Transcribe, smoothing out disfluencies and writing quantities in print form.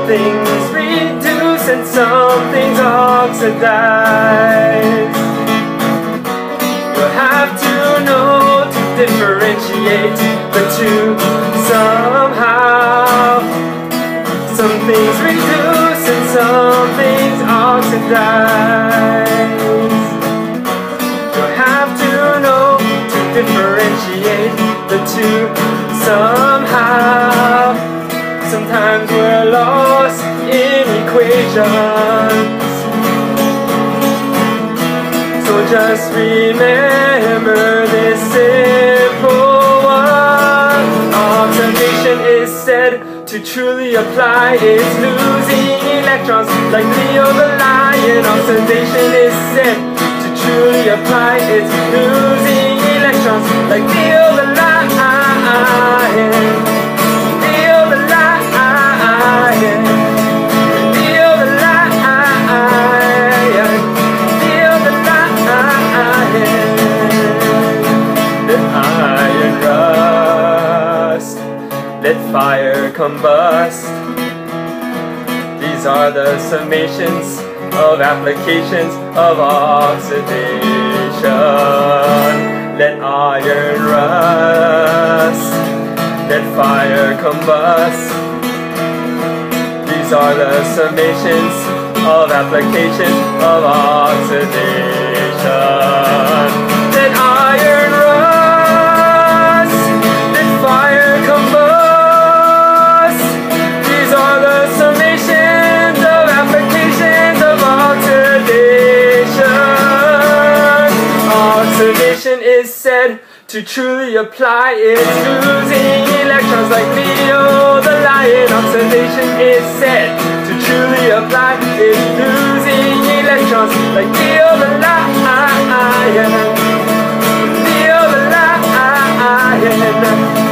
things reduce and some things oxidize. You have to know to differentiate the two somehow. Some things reduce and some things oxidize. You have to know to differentiate the two somehow. Sometimes we're lost in equations. So just remember this simple one. Observation is said to truly apply. It's losing electrons like Leo the lion. Observation is said to truly apply. It's losing electrons like Leo the lion. Leo the lion. Leo the lion. Leo the lion. Let iron rust, let fire combust. These are the summations of applications of oxidation. Let iron rust, let fire combust. These are the summations of applications of oxidation. Let iron rust, let fire combust. These are the summations of applications of oxidation. Oxidation is said to truly apply. It's losing electrons like Leo the lion. Oxidation is said to truly apply. It's losing electrons like Leo the lion. Leo the lion.